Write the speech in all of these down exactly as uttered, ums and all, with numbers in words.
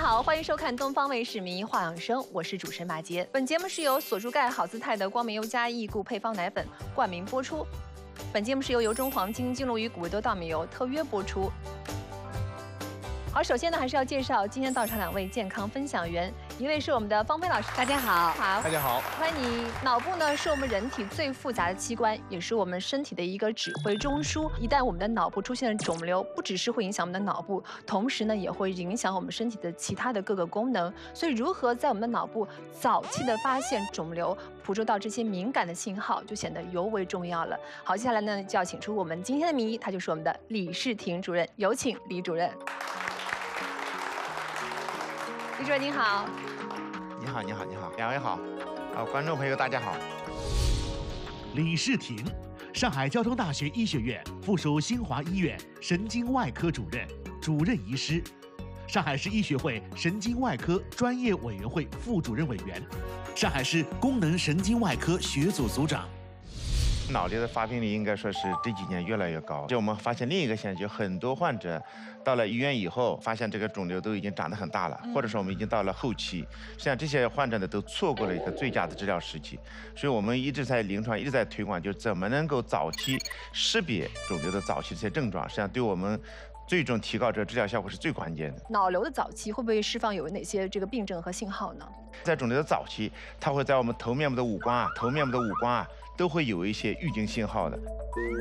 好，欢迎收看东方卫视名医话养生，我是主持人马杰。本节目是由锁珠钙好姿态的光明优佳益固配方奶粉冠名播出。本节目是由油中黄金、金鲈鱼、谷维多稻米油特约播出。好，首先呢，还是要介绍今天到场两位健康分享员，一位是我们的芳菲老师， 大家好， 好， 大家好， 欢迎你。脑部呢是我们人体最复杂的器官，也是我们身体的一个指挥中枢。一旦我们的脑部出现了肿瘤，不只是会影响我们的脑部，同时呢也会影响我们身体的其他的各个功能。所以，如何在我们的脑部早期的发现肿瘤，捕捉到这些敏感的信号，就显得尤为重要了。好，接下来呢就要请出我们今天的名医，他就是我们的李世廷主任，有请李主任。李主任您好。 你好，你好，你好，两位好，啊，观众朋友大家好。 李世廷，上海交通大学医学院附属新华医院神经外科主任、主任医师，上海市医学会神经外科专业委员会副主任委员，上海市功能神经外科学组组长。 脑瘤的发病率应该说是这几年越来越高。就我们发现另一个现象，就很多患者到了医院以后，发现这个肿瘤都已经长得很大了，或者说我们已经到了后期，实际上这些患者呢都错过了一个最佳的治疗时期。所以我们一直在临床一直在推广，就是怎么能够早期识别肿瘤的早期这些症状，实际上对我们最终提高这个治疗效果是最关键的。 脑瘤的早期会不会释放有哪些这个病症和信号呢？ 在肿瘤的早期，它会在我们头面部的五官啊、头面部的五官啊，都会有一些预警信号的。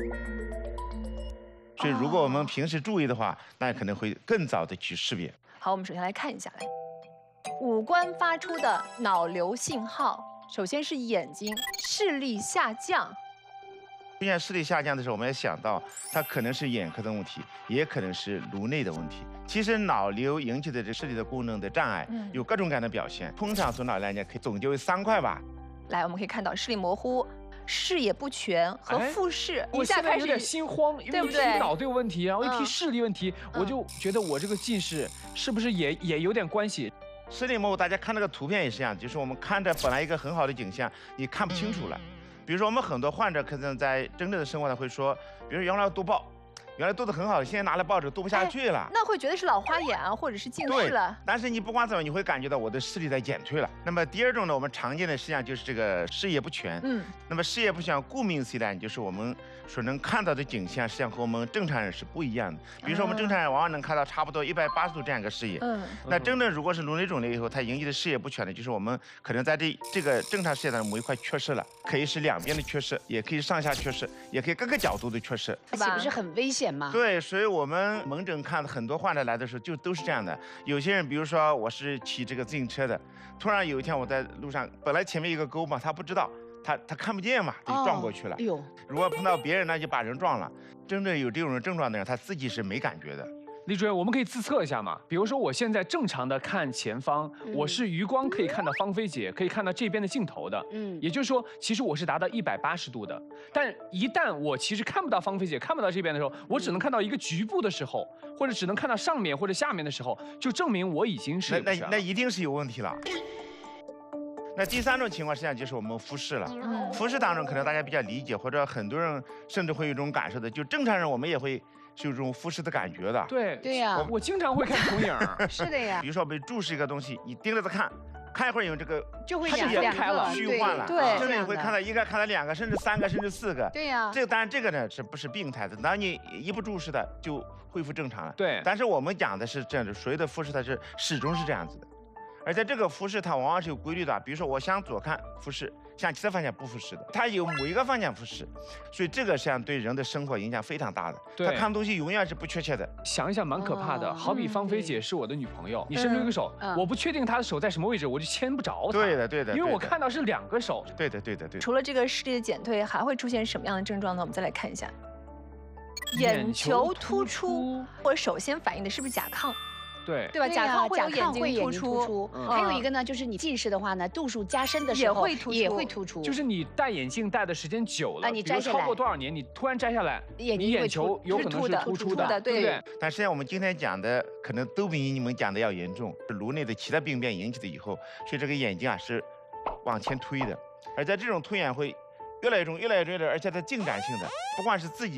所以，如果我们平时注意的话，那可能会更早的去识别。 好，我们首先来看一下，来，五官发出的脑瘤信号，首先是眼睛视力下降。 出现视力下降的时候，我们要想到它可能是眼科的问题，也可能是颅内的问题。其实脑瘤引起的这视力的功能的障碍，有各种各样的表现。通常从脑来讲，可以总结为三块吧。 来，我们可以看到视力模糊、视野不全和复视。 我现在有点心慌，因为一提脑对问题，然后一提视力问题，我就觉得我这个近视是不是也也有点关系？ 视力模糊，大家看这个图片也是一样，就是我们看着本来一个很好的景象，你看不清楚了。比如说，我们很多患者可能在真正的生活上会说，比如原来读报，原来读得很好，现在拿了报纸读不下去了， 那会觉得是老花眼啊，或者是近视了。 但是你不管怎么，你会感觉到我的视力在减退了。那么第二种呢，我们常见的实际上就是这个视野不全。嗯，那么视野不全，顾名思义呢，就是我们所能看到的景象，实际上和我们正常人是不一样的。比如说，我们正常人往往能看到差不多一百八十度这样一个视野。嗯，那真正如果是颅内肿瘤以后，它引起的视野不全呢，就是我们可能在这这个正常视野的某一块缺失了，可以是两边的缺失，也可以上下缺失，也可以各个角度的缺失， 那岂不是很危险吗？ 对，所以我们门诊看很多患者来的时候，就都是这样的。有些人，比如说我是骑这个自行车的，突然有一天我在路上，本来前面一个沟嘛，他不知道。他他看不见嘛，就撞过去了。哎呦，如果碰到别人呢，就把人撞了。真正有这种症状的人，他自己是没感觉的。 李主任，我们可以自测一下嘛？比如说我现在正常的看前方，嗯、我是余光可以看到芳菲姐，可以看到这边的镜头的。嗯，也就是说，其实我是达到一百八十度的。但一旦我其实看不到芳菲姐，看不到这边的时候，我只能看到一个局部的时候，或者只能看到上面或者下面的时候，就证明我已经是那那那一定是有问题了。那第三种情况实际上就是我们复视了。嗯、复视当中可能大家比较理解，或者很多人甚至会有一种感受的，就正常人我们也会是有这种复视的感觉的。 对对呀，我我经常会看重影。 是的呀。 比如说被注视一个东西，你盯着它看，看一会儿以后这个就会视野开了，虚幻了。 对， 甚至你会看到一个，看到两个，甚至三个，甚至四个。 对呀。 这个当然这个呢是不是病态的？当你一不注视的就恢复正常了。 对。但是我们讲的是这样的，所有的复视它是始终是这样子的。而且这个复视它往往是有规律的，比如说我向左看复视，向其他方向不复视的，它有某一个方向复视，所以这个实际上对人的生活影响非常大的。对，他看东西永远是不确切的。 想一想蛮可怕的，哦、好比芳菲姐是我的女朋友，你伸出一个手，嗯、我不确定她的手在什么位置，我就牵不着她。 对的，对的， 因为我看到是两个手。 对的，对的，对的。 除了这个视力的减退，还会出现什么样的症状呢？我们再来看一下，眼球突出，我首先反映的是不是甲亢？ 对对吧？甲亢会有眼睛突出， 还有一个呢，就是你近视的话呢，度数加深的时候也会突出， 也会突出。 就是你戴眼镜戴的时间久了， 你摘下来， 超过多少年，你突然摘下来， 眼你眼球有可能是突出的，对不对？ 但实际上我们今天讲的可能都比你们讲的要严重，是颅内的其他病变引起的以后，所以这个眼睛啊是往前推的，而在这种推眼会越来越重，越来越重，而且它进展性的，不管是自己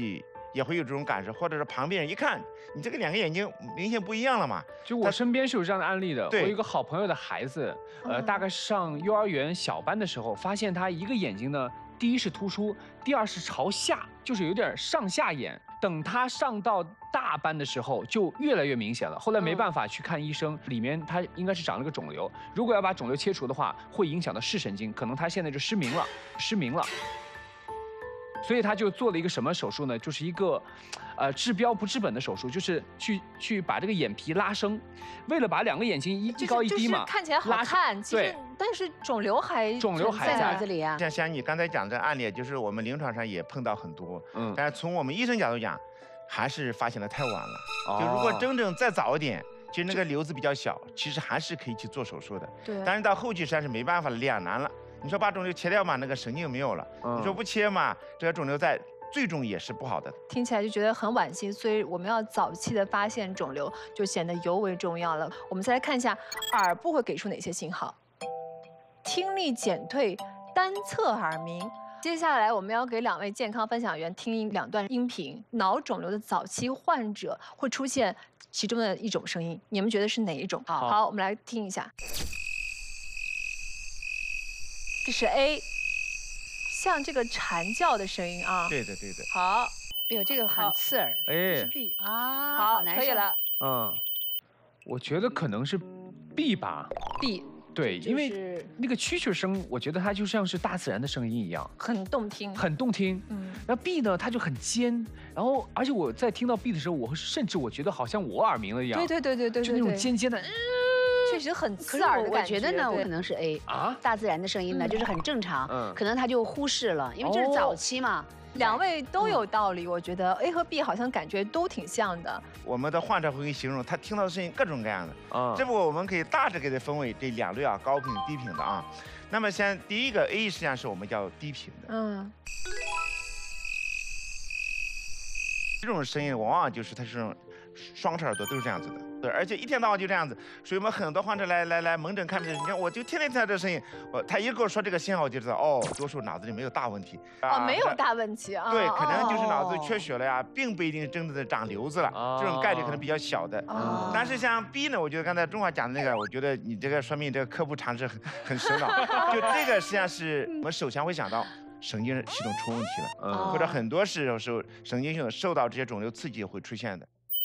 也会有这种感受，或者是旁边人一看，你这个两个眼睛明显不一样了嘛。 就我身边是有这样的案例的， 对我有一个好朋友的孩子，呃，大概上幼儿园小班的时候，发现他一个眼睛呢，第一是突出，第二是朝下，就是有点上下眼。等他上到大班的时候，就越来越明显了。后来没办法去看医生，里面他应该是长了个肿瘤。如果要把肿瘤切除的话，会影响到视神经，可能他现在就失明了，失明了。所以他就做了一个什么手术呢？就是一个，呃，治标不治本的手术，就是去去把这个眼皮拉升，为了把两个眼睛一一高一低嘛， 看起来好看，其实但是肿瘤还肿瘤还在脑子里啊。 像像你刚才讲的案例，就是我们临床上也碰到很多，嗯，但是从我们医生角度讲，还是发现的太晚了。哦、就如果真正再早一点，其实那个瘤子比较小，其实还是可以去做手术的。 对。 但是到后期实在是没办法了，两难了。你说把肿瘤切掉嘛，那个神经没有了；嗯、你说不切嘛，这个肿瘤在最终也是不好的。 听起来就觉得很惋惜，所以我们要早期的发现肿瘤，就显得尤为重要了。我们再来看一下耳部会给出哪些信号：听力减退、单侧耳鸣。接下来我们要给两位健康分享员听两段音频，脑肿瘤的早期患者会出现其中的一种声音，你们觉得是哪一种？好，好，我们来听一下。这是 A， 像这个蝉叫的声音啊。 对的，对的。 好， 哎呦，这个很刺耳。 哎， 这是 B 啊， 好，可以了。 嗯，我觉得可能是 B 吧。 B。 对，因为那个蛐蛐声，我觉得它就像是大自然的声音一样， 很动听， 很动听。嗯，然后 B 呢，它就很尖，然后而且我在听到 B 的时候，我甚至我觉得好像我耳鸣了一样。 对对对对对， 就那种尖尖的。 确实很刺耳的感觉。 我觉得呢，我可能是 A 啊，大自然的声音呢，就是很正常，嗯，可能他就忽视了，因为这是早期嘛。 两位都有道理，我觉得 A 和 B 好像感觉都挺像的。 我们的患者会形容他听到的声音各种各样的啊，这不我们可以大致给它分为这两类啊，高频、低频的啊。那么先第一个 A 实际上是我们叫低频的，嗯，这种声音往往就是它是双侧耳朵都是这样子的。对，而且一天到晚就这样子，所以我们很多患者来来来门诊看病，你看我就天天听到这声音，我他一跟我说这个信号，我就知道哦，多数脑子里没有大问题啊，没有大问题啊， 对，可能就是脑子缺血了呀，并不一定真的长瘤子了，这种概率可能比较小的。但是像 B 呢，我觉得刚才钟华讲的那个，我觉得你这个说明这个科普常识很很深了，就这个实际上是我们首先会想到神经系统出问题了，或者很多时候是神经系统受到这些肿瘤刺激会出现的。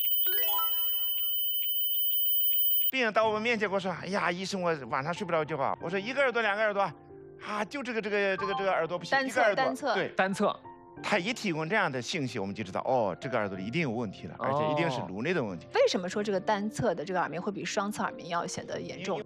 病人到我们面前跟我说：“哎呀，医生，我晚上睡不着觉啊。”我说：“一个耳朵，两个耳朵，啊，就这个这个这个这个耳朵不行， 单侧单侧对单侧。” 他一提供这样的信息，我们就知道哦，这个耳朵里一定有问题了，而且一定是颅内的问题。 为什么说这个单侧的这个耳鸣会比双侧耳鸣要显得严重？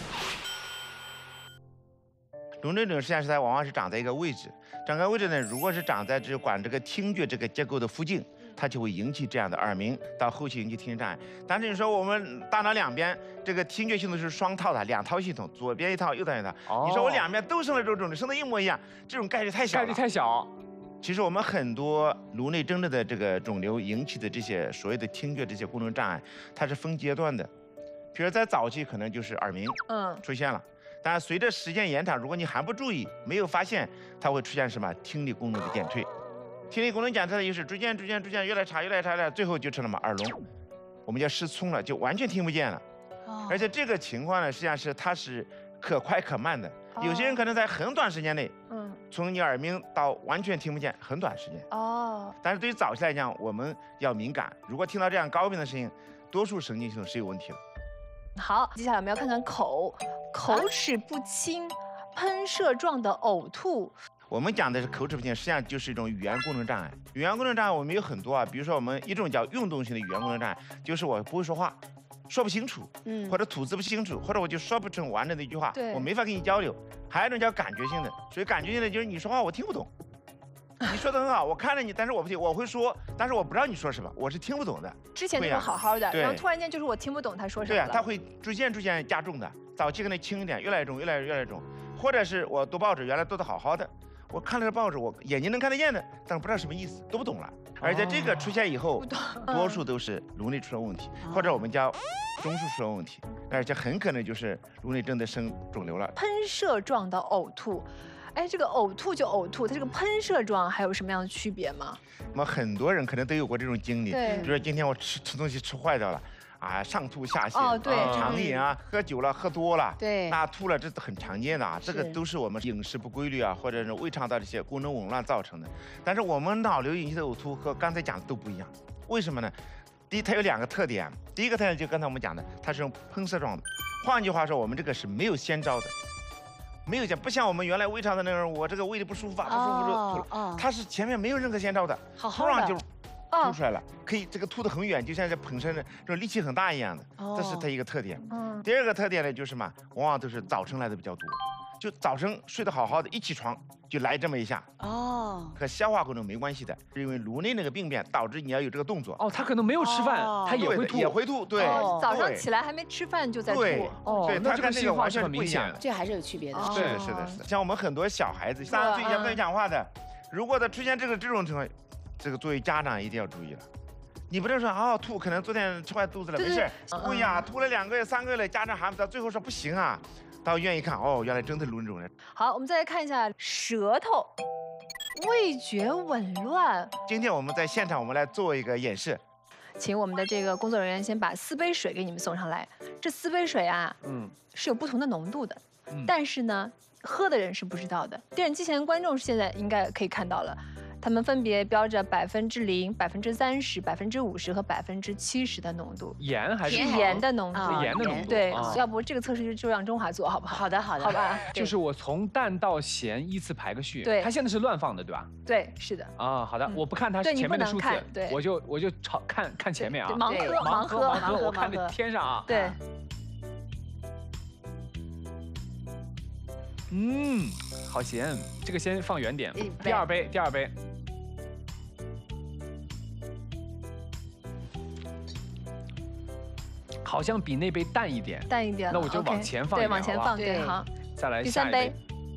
颅内肿瘤实际上是它往往是长在一个位置，长在位置呢，如果是长在这管这个听觉这个结构的附近，它就会引起这样的耳鸣，到后期引起听觉障碍。但是你说我们大脑两边这个听觉系统是双套的，两套系统，左边一套，右边一套。哦、你说我两边都生了这种肿瘤，生的一模一样，这种概率太小了。 概率太小。 其实我们很多颅内真正的这个肿瘤引起的这些所谓的听觉这些功能障碍，它是分阶段的。比如在早期可能就是耳鸣，嗯，出现了。但随着时间延长，如果你还不注意，没有发现，它会出现什么听力功能的减退。听力功能减退的就是逐渐、逐渐、逐渐越来越差、越来越差的，最后就成了嘛耳聋，我们叫失聪了，就完全听不见了。哦、而且这个情况呢，实际上是它是可快可慢的。哦、有些人可能在很短时间内，嗯，从你耳鸣到完全听不见，很短时间。哦。但是对于早期来讲，我们要敏感，如果听到这样高频的声音，多数神经系统是有问题的。 好，接下来我们要看看口，口齿不清，喷射状的呕吐。 我们讲的是口齿不清，实际上就是一种语言功能障碍。语言功能障碍我们有很多啊，比如说我们一种叫运动性的语言功能障碍，就是我不会说话，说不清楚，嗯，或者吐字不清楚，或者我就说不成完整的一句话，我没法跟你交流。还有一种叫感觉性的，所以感觉性的就是你说话我听不懂，你说的很好，我看着你，但是我不听，我会说，但是我不知道你说什么，我是听不懂的。 之前就是好好的，然后突然间就是我听不懂他说什么。 对呀、啊，他会逐渐逐渐加重的，早期可能轻一点，越来越重，越来越越来越重。或者是我读报纸，原来读得好好的，我看了个报纸，我眼睛能看得见的，但是不知道什么意思，读不懂了。而且这个出现以后，多数都是颅内出了问题，或者我们叫中枢出了问题，而且很可能就是颅内真的生肿瘤了。 喷射状的呕吐。 哎，这个呕吐就呕吐，它这个喷射状还有什么样的区别吗？ 那么很多人可能都有过这种经历， 对， 比如说今天我吃吃东西吃坏掉了。啊，上吐下泻， 哦，对， 肠炎啊，喝酒了，喝多了， 对， 那吐了，这很常见的啊，这个都是我们饮食不规律啊，或者是胃肠道这些功能紊乱造成的。但是我们脑瘤引起的呕吐和刚才讲的都不一样，为什么呢？第一，它有两个特点，第一个特点就刚才我们讲的，它是用喷射状的，换句话说，我们这个是没有先兆的。没有讲，不像我们原来胃肠的那种，我这个胃里不舒服啊，不舒服就吐了，它是前面没有任何先兆的，突然就吐出来了，可以这个吐得很远，就像这盆身的这种力气很大一样的，这是它一个特点。第二个特点呢，就是嘛，往往都是早晨来的比较多，就早晨睡得好好的，一起床就来这么一下。哦，和消化功能没关系的，是因为颅内那个病变导致你要有这个动作。 哦，他可能没有吃饭，他也会吐， 也会吐。对， 早上起来还没吃饭就在吐。 哦，对， 那这个情况是很明显的， 这还是有区别的。 是的，是的，是的。像我们很多小孩子，三岁也不能讲话的，如果他出现这个这种情况，这个作为家长一定要注意了。你不能说哦吐，可能昨天吃坏肚子了，没事。哎呀，吐了两个月、三个月了，家长还不到最后说不行啊，到医院一看，哦，原来真的颅内肿瘤。 好，我们再来看一下舌头，味觉紊乱。 今天我们在现场，我们来做一个演示， 请我们的这个工作人员先把四杯水给你们送上来。这四杯水啊，嗯，是有不同的浓度的，嗯、但是呢，喝的人是不知道的。电视机前的观众现在应该可以看到了。它们分别标着百分之零、百分之三十、百分之五十和百分之七十的浓度。 盐还是盐的浓度？ 盐的浓度。 对，要不这个测试就让中华做好不好？ 好的，好的， 好吧。 就是我从淡到咸依次排个序。 对， 它现在是乱放的，对吧？ 对，是的。 啊，好的，我不看它前面的数字， 对， 我就我就朝看看前面啊。 盲喝， 盲喝， 盲喝，我看那天上啊。 对。 嗯，好咸，这个先放远点。第二杯，第二杯。好像比那杯淡一点， 淡一点， 那我就往前放一点， 对，往前放，对，好。 再来第三杯。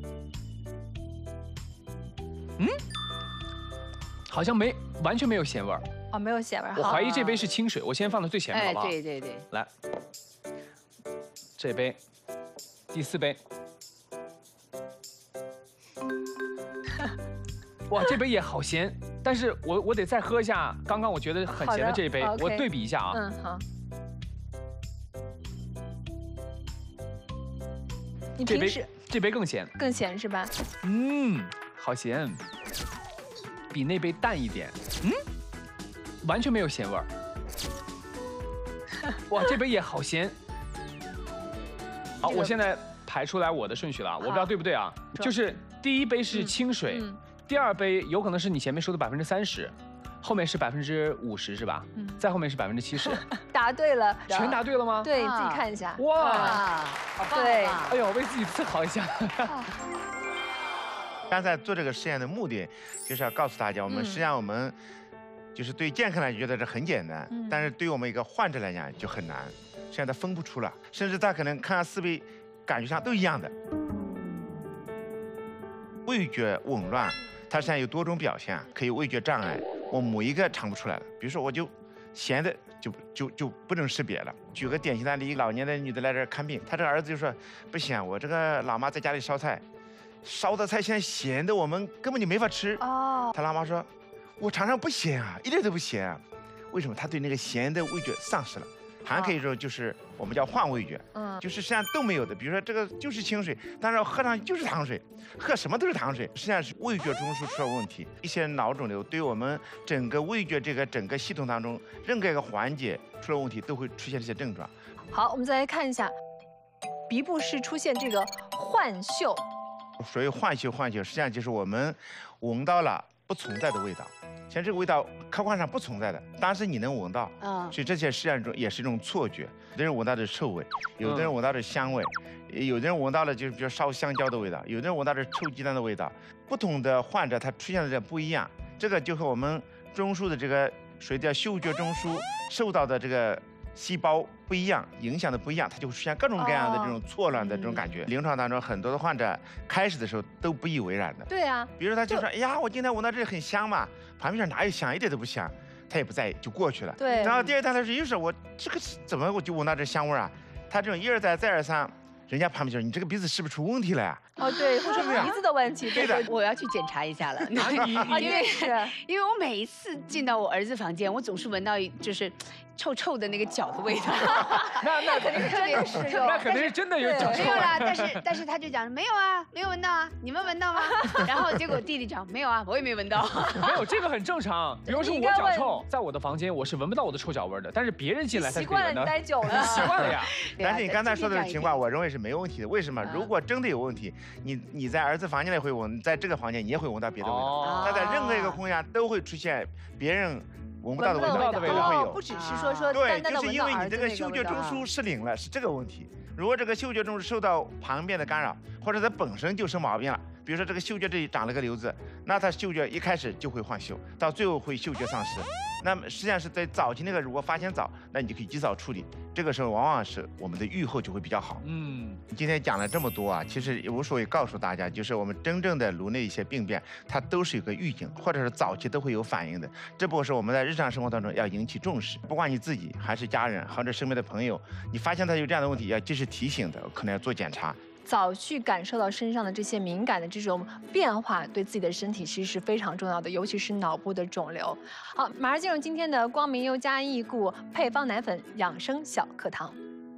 嗯，好像没完全没有咸味儿。 哦，没有咸味儿。 我怀疑这杯是清水，我先放到最前面，好不好？ 对对对。 来，这杯，第四杯。哇，这杯也好咸，但是我我得再喝一下刚刚我觉得很咸的这一杯，我对比一下啊。 嗯，好。你平时这杯更咸， 更咸是吧？ 嗯，好咸，比那杯淡一点。嗯，完全没有咸味儿。哇，这杯也好咸。好，我现在排出来我的顺序了，我不知道对不对啊？就是第一杯是清水，第二杯有可能是你前面说的百分之三十。后面是百分之五十是吧？嗯，再后面是百分之七十。 答对了， 全答对了吗？ 对，你自己看一下。 哇， 好棒！ 对， 哎呦，为自己自豪一下。 刚才做这个实验的目的，就是要告诉大家，我们实际上我们就是对健康来觉得这很简单，但是对于我们一个患者来讲就很难。现在他分不出了，甚至他可能看四杯，感觉上都一样的。味觉紊乱，它实际上有多种表现，可以味觉障碍。我某一个尝不出来了，比如说我就咸的就就就不能识别了。举个典型的案例，一个老年的女的来这儿看病，她这个儿子就说不行，我这个老妈在家里烧菜，烧的菜现在咸的，我们根本就没法吃。哦，她老妈说，我尝尝不咸啊，一点都不咸啊。为什么？她对那个咸的味觉丧失了。还可以说就是我们叫换味觉，嗯，就是实际上都没有的。比如说这个就是清水，但是喝上就是糖水，喝什么都是糖水，实际上是味觉中枢出了问题。一些脑肿瘤对我们整个味觉这个整个系统当中任何一个环节出了问题，都会出现这些症状。 好，我们再来看一下，鼻部是出现这个幻嗅。 所谓幻嗅，幻嗅实际上就是我们闻到了不存在的味道。像这个味道客观上不存在的，但是你能闻到，啊，所以这些实际上也是一种错觉。有的人闻到的是臭味，有的人闻到的是香味，有的人闻到的就是比如烧香蕉的味道，有的人闻到的是臭鸡蛋的味道。不同的患者他出现的这不一样，这个就和我们中枢的这个随着嗅觉中枢受到的这个细胞不一样，影响的不一样，它就会出现各种各样的这种错乱的这种感觉。哦嗯、临床当中很多的患者开始的时候都不以为然的。 对啊， 比如他就说，哎呀，我今天闻到这里很香嘛，旁边说哪有香，一点都不香，他也不在意，就过去了。 对。 然后第二天他说，又是我这个怎么我就闻到这香味啊？他这种一而再再而三， 人家旁边就说你这个鼻子是不是出问题了呀？ 哦，对，会说鼻子的问题，对的， 我要去检查一下了。 啊，你因为是，因为我每一次进到我儿子房间，我总是闻到就是臭臭的那个脚的味道。 那那肯定是真的是，那肯定是真的有脚臭。 没有啦，但是但是他就讲没有啊，没有闻到啊，你们闻到吗？然后结果弟弟讲没有啊，我也没闻到。 没有，这个很正常。比如说我脚臭，在我的房间我是闻不到我的臭脚味的，但是别人进来才习惯了，你待久了， 习惯了呀。 但是你刚才说的情况，我认为是没有问题的。为什么？如果真的有问题，你你在儿子房间里会闻，在这个房间你也会闻到别的味道。他在任何一个空间都会出现别人闻不到的味道，都会有。 不只是说说对，就是因为你这个嗅觉中枢失灵了，是这个问题。如果这个嗅觉中枢受到旁边的干扰，或者它本身就生毛病了，比如说这个嗅觉这里长了个瘤子，那它嗅觉一开始就会换嗅，到最后会嗅觉丧失。那么实际上是在早期那个，如果发现早，那你就可以及早处理。这个时候往往是我们的预后就会比较好。嗯，今天讲了这么多啊，其实无所谓告诉大家，就是我们真正的颅内一些病变，它都是有个预警，或者是早期都会有反应的。这不是我们在日常生活当中要引起重视，不管你自己还是家人，或者身边的朋友，你发现他有这样的问题，要及时提醒的，可能要做检查。 早去感受到身上的这些敏感的这种变化，对自己的身体其实是非常重要的，尤其是脑部的肿瘤。好，马上进入今天的光明优佳益固配方奶粉养生小课堂。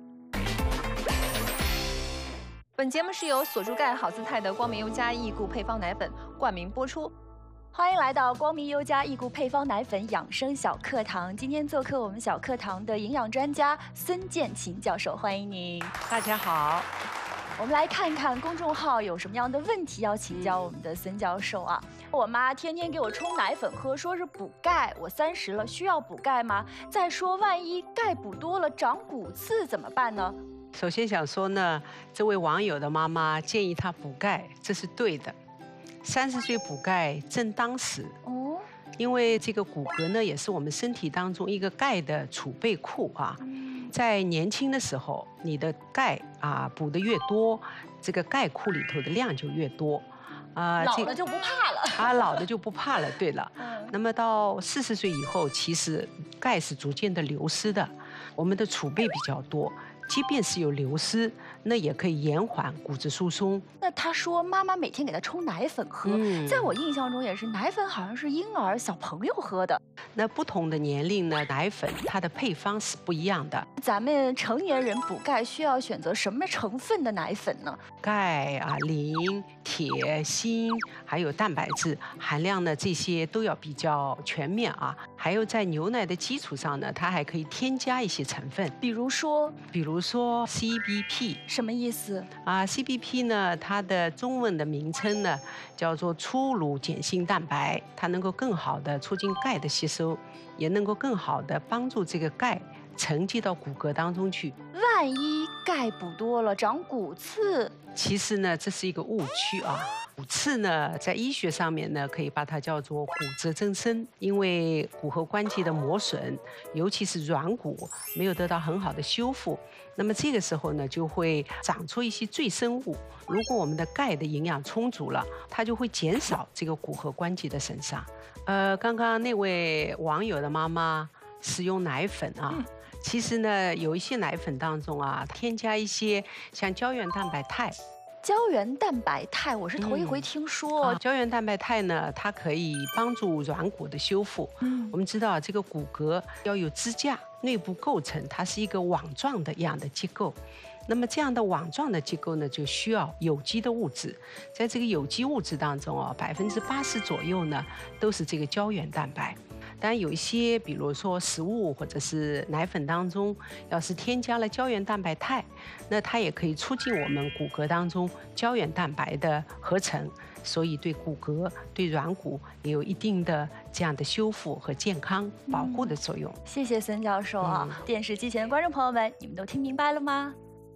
本节目是由锁珠钙好姿态的光明优佳益固配方奶粉冠名播出。 欢迎来到光明优佳益固配方奶粉养生小课堂。今天做客我们小课堂的营养专家孙建琴教授，欢迎您。 大家好。 我们来看看公众号有什么样的问题要请教我们的孙教授啊。我妈天天给我冲奶粉喝，说是补钙。我三十了，需要补钙吗？再说，万一钙补多了长骨刺怎么办呢？ 首先想说呢，这位网友的妈妈建议她补钙，这是对的。三十岁补钙正当时哦，因为这个骨骼呢，也是我们身体当中一个钙的储备库啊。在年轻的时候，你的钙啊补得越多，这个钙库里头的量就越多， 啊，老了就不怕了。 啊，老了就不怕了。对了，嗯、那么到四十岁以后，其实钙是逐渐的流失的，我们的储备比较多。即便是有流失，那也可以延缓骨质疏松。 那他说妈妈每天给他冲奶粉喝，嗯、在我印象中也是奶粉好像是婴儿小朋友喝的。 那不同的年龄呢，奶粉它的配方是不一样的。 咱们成年人补钙需要选择什么成分的奶粉呢？ 钙啊、磷、铁、锌，还有蛋白质含量呢，这些都要比较全面啊。还有在牛奶的基础上呢，它还可以添加一些成分， 比如说， 比如说 C B P， 什么意思啊 ？C B P 呢，它的中文的名称呢叫做粗乳碱性蛋白，它能够更好的促进钙的吸收，也能够更好的帮助这个钙沉积到骨骼当中去。 万一钙补多了长骨刺， 其实呢，这是一个误区啊。骨刺呢，在医学上面呢，可以把它叫做骨质增生，因为骨骺关节的磨损，尤其是软骨没有得到很好的修复，那么这个时候呢，就会长出一些赘生物。如果我们的钙的营养充足了，它就会减少这个骨骺关节的损伤。呃，刚刚那位网友的妈妈使用奶粉啊。嗯其实呢，有一些奶粉当中啊，添加一些像胶原蛋白肽。 胶原蛋白肽，我是头一回听说。 嗯啊、胶原蛋白肽呢，它可以帮助软骨的修复。嗯，我们知道这个骨骼要有支架，内部构成它是一个网状的一样的结构。那么这样的网状的结构呢，就需要有机的物质。在这个有机物质当中啊，百分之八十左右呢，都是这个胶原蛋白。当然有一些，比如说食物或者是奶粉当中，要是添加了胶原蛋白肽，那它也可以促进我们骨骼当中胶原蛋白的合成，所以对骨骼、对软骨也有一定的这样的修复和健康保护的作用。 嗯、谢谢孙教授啊！嗯、电视机前的观众朋友们，你们都听明白了吗？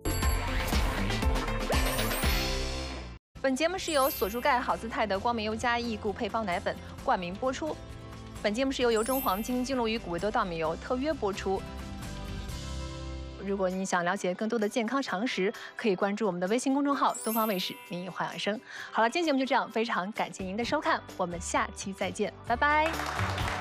本节目是由锁珠钙好姿态的光明优佳益固配方奶粉冠名播出。本节目是由由中黄金、金鲈鱼、谷维多稻米油特约播出。如果你想了解更多的健康常识，可以关注我们的微信公众号“东方卫视名医话养生”。好了，今天节目就这样，非常感谢您的收看，我们下期再见，拜拜。